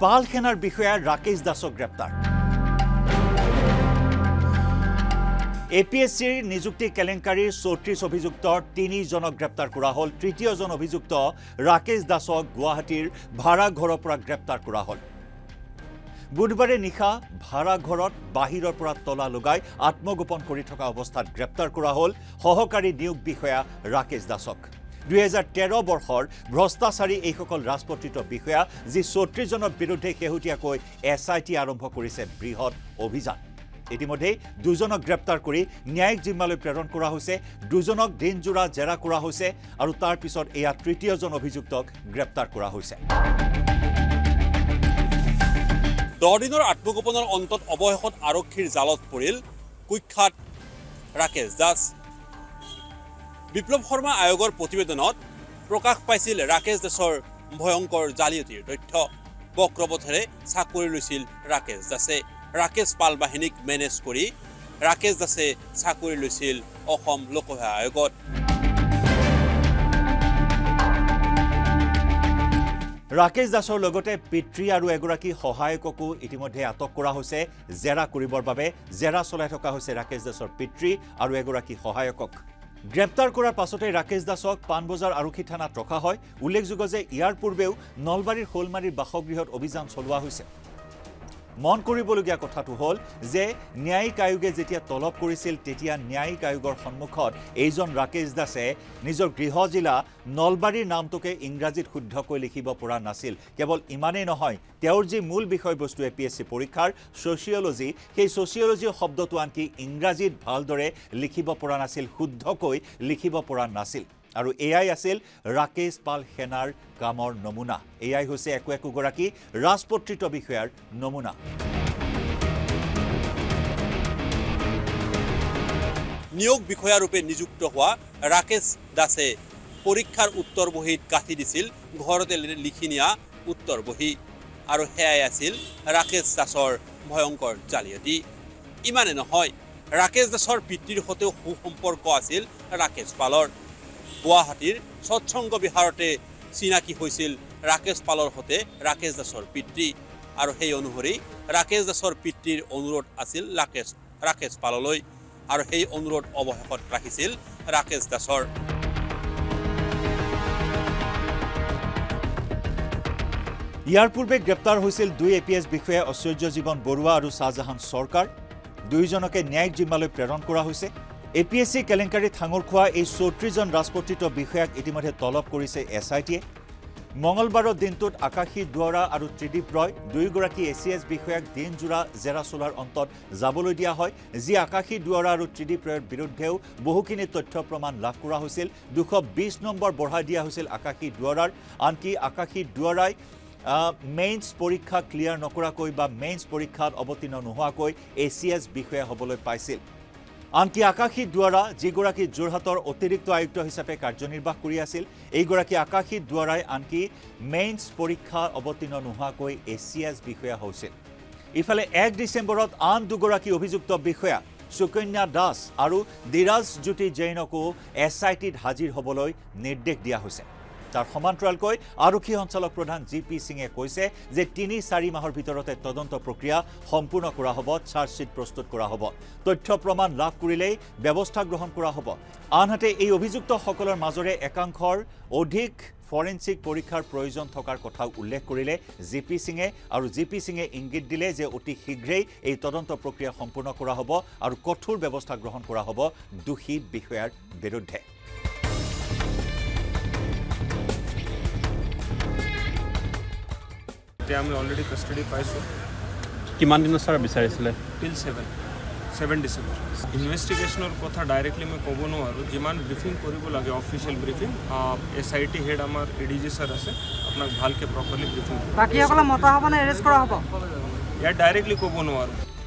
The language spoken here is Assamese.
পাল সেনাৰ বিষয়া ৰাকেশ দাসক গ্ৰেপ্তাৰ এপিএসসিৰ নিযুক্তি কেলেংকাৰীৰ 34 অভিযুক্তৰ 3 জনক গ্ৰেপ্তাৰ কৰা হ'ল তৃতীয়জন অভিযুক্ত ৰাকেশ দাসক গুৱাহাটীৰ ভাড়া ঘৰৰ পৰা গ্ৰেপ্তাৰ কৰা হ'ল বুধবাৰে নিশা ভাড়া ঘৰত বাহিৰৰ পৰা তলা লগাই আত্মগোপন কৰি থকা অৱস্থাত গ্ৰেপ্তাৰ কৰা হ'ল সহকাৰী নিয়োগ বিষয়া ৰাকেশ দাসক 2013 বৰ্ষৰ ভ্ৰষ্টাচাৰী এইসকল ৰাজপত্ৰিত বিষয়া যি 34 জনৰ বিৰুদ্ধে শেহতীয়াকৈ এছআইটি আৰম্ভ কৰিছে বৃহৎ অভিযান ইতিমধ্যে দুজনক গ্ৰেপ্তাৰ কৰি ন্যায়িক জিম্মালৈ প্ৰেৰণ কৰা হৈছে দুজনক দিনজোৰা জেৰা কৰা হৈছে আৰু তাৰ পিছত এয়া তৃতীয়জন অভিযুক্তক গ্ৰেপ্তাৰ কৰা হৈছে 10 দিনৰ আত্মগোপনৰ অন্তত অৱশেষত আৰক্ষীৰ জালত পৰিল কুখ্যাত ৰাকেশ দাস বিপ্লৱ শৰ্মা আয়োগৰ প্ৰতিবেদনত প্ৰকাশ পাইছিল ৰাকেশ দাসৰ ভয়ংকৰ জালিয়াতিৰ তথ্য বক্ৰপথেৰে চাকৰি লৈছিল ৰাকেশ দাসে ৰাকেশ পাল বাহিনীক মেনেজ কৰি ৰাকেশ দাসে চাকৰি লৈছিল অসম লোকসেৱা আয়োগত ৰাকেশ দাসৰ লগতে পিতৃ আৰু এগৰাকী সহায়ককো ইতিমধ্যে আটক কৰা হৈছে জেৰা কৰিবৰ বাবে জেৰা চলাই থকা হৈছে ৰাকেশ দাসৰ পিতৃ আৰু এগৰাকী সহায়কক গ্ৰেপ্তাৰ কৰাৰ পাছতে ৰাকেশ দাসক পানবজাৰ আৰক্ষী থানাত ৰখা হয় উল্লেখযোগ্য যে ইয়াৰ পূৰ্বেও নলবাৰীৰ হোলমাৰীৰ বাসগৃহত অভিযান চলোৱা হৈছে মন কৰিবলগীয়া কথাটো হ'ল যে ন্যায়িক আয়োগে যেতিয়া তলব কৰিছিল তেতিয়া ন্যায়িক আয়োগৰ সন্মুখত এইজন ৰাকেশ দাসে নিজৰ গৃহ জিলা নলবাৰীৰ নামটোকে ইংৰাজীত শুদ্ধকৈ লিখিব পৰা নাছিল কেৱল ইমানেই নহয় তেওঁৰ যি মূল বিষয়বস্তু এপিএসসি পৰীক্ষাৰ সোশিয়োলজি সেই সোশিয়োলজি শব্দটো আনকি ইংৰাজীত ভালদৰে লিখিব পৰা নাছিল শুদ্ধকৈ লিখিব পৰা নাছিল আৰু এআই আছিল ৰাকেশ পাল সেনাৰ কামৰ নমুনা এআই হৈছে একোগৰাকী ৰাজপত্ৰিত বিষয়াৰ নমুনা নিয়োগ বিষয়া ৰূপে নিযুক্ত হোৱা ৰাকেশ দাসে পৰীক্ষাৰ উত্তৰ বহীত গাঁঠি দিছিল ঘৰতে লিখি নিয়া উত্তৰ বহী আৰু হেয়াই আছিল ৰাকেশ দাসৰ ভয়ংকৰ জালিয়াতি ইমানে নহয় ৰাকেশ দাসৰ পিতৃৰ সৈতেও সুসম্পৰ্ক আছিল ৰাকেশ পালৰ গুৱাহাটীৰ সৎসংগ বিহাৰতে চিনাকি হৈছিল ৰাকেশ পালৰ সৈতে ৰাকেশ দাসৰ পিতৃ আৰু সেই অনুসৰি ৰাকেশ দাসৰ পিতৃৰ অনুৰোধ আছিল ৰাকেশ পাললৈ আৰু সেই অনুৰোধ অৱশেষত ৰাখিছিল ৰাকেশ দাসৰ ইয়াৰ পূৰ্বে গ্ৰেপ্তাৰ হৈছিল দুই এপিএস বিষয়া ঐশ্বৰ্য জীৱন বৰুৱা আৰু শাহজাহান সৰকাৰ দুইজনকে ন্যায়িক জিম্মালৈ প্ৰেৰণ কৰা হৈছে এপিএসসি কেলেংকাৰী থাঙৰ খোৱা এই 34 জন ৰাজপত্ৰিত বিষয়াক ইতিমধ্যে তলব কৰিছে এছআইটিয়ে মঙ্গলবাৰৰ দিনটোত আকাশী দুৱাৰা আৰু ত্ৰিদীপ ৰয় দুইগৰাকী এছিএছ বিষয়াক দিনজোৰা জেৰা চলাৰ অন্তত যাবলৈ দিয়া হয় যি আকাশী দুৱাৰা আৰু ত্ৰিদীপ ৰয়ৰ বিৰুদ্ধেও বহুখিনি তথ্য প্ৰমাণ লাভ কৰা হৈছিল 220 নম্বৰ বঢ়াই দিয়া হৈছিল আকাশী দুৱাৰাৰ আনকি আকাশী দুৱাৰাই মেইনছ পৰীক্ষা ক্লিয়াৰ নকৰাকৈ বা মেইনছ পৰীক্ষাত অৱতীৰ্ণ নোহোৱাকৈ এছিএছ বিষয়া হ'বলৈ পাইছিল আনকি আকাশী দুৱাৰা যিগৰাকী যোৰহাটৰ অতিৰিক্ত আয়ুক্ত হিচাপে কাৰ্যনিৰ্বাহ কৰি আছিল এইগৰাকী আকাশী দুৱাৰাই আনকি মেইনছ পৰীক্ষা অৱতীৰ্ণ নোহোৱাকৈ এছিএছ বিষয়া হৈছিল ইফালে 1 ডিচেম্বৰত আন দুগৰাকী অভিযুক্ত বিষয়া সুকন্যা দাস আৰু দিৰাজ জ্যোতি জৈনকো এছআইটিত হাজিৰ হ'বলৈ নিৰ্দেশ দিয়া হৈছে তাৰ সমান্তৰালকৈ আৰক্ষী সঞ্চালক প্ৰধান জিপি সিঙে কৈছে যে 3-4 মাহৰ ভিতৰতে তদন্ত প্ৰক্ৰিয়া সম্পূৰ্ণ কৰা হ'ব চাৰ্জশিট প্ৰস্তুত কৰা হ'ব তথ্য প্ৰমাণ লাভ কৰিলেই ব্যৱস্থা গ্ৰহণ কৰা হ'ব আনহাতে এই অভিযুক্তসকলৰ মাজৰে একাংশৰ অধিক ফৰেনসিক পৰীক্ষাৰ প্ৰয়োজন থকাৰ কথা উল্লেখ কৰিলে জিপি সিঙে আৰু জিপি সিঙে ইংগিত দিলে যে অতি শীঘ্ৰেই এই তদন্ত প্ৰক্ৰিয়া সম্পূৰ্ণ কৰা হ'ব আৰু কঠোৰ ব্যৱস্থা গ্ৰহণ কৰা হ'ব দোষী বিষয়াৰ বিৰুদ্ধে আমি অলৰেডি কাস্টডি পাইছোঁ কিমান দিনৰ ছাৰ বিচাৰিছিলে টিল 7 ডিচেম্বৰ ইনভেষ্টিগেশ্যনৰ কথা ডাইৰেক্টলি মই ক'ব নোৱাৰোঁ যিমান ব্ৰিফিং কৰিব লাগে অফিচিয়েল ব্ৰিফিং এছআইটি হেড আমাৰ এডিজি ছাৰ আছে আপোনাক ভালকৈ প্ৰপাৰলি ব্ৰিফিং বাকীসকলক মতা হ'ব নে এৰেষ্ট কৰা হ'ব ইয়াত ডাইৰেক্টলি ক'ব নোৱাৰোঁ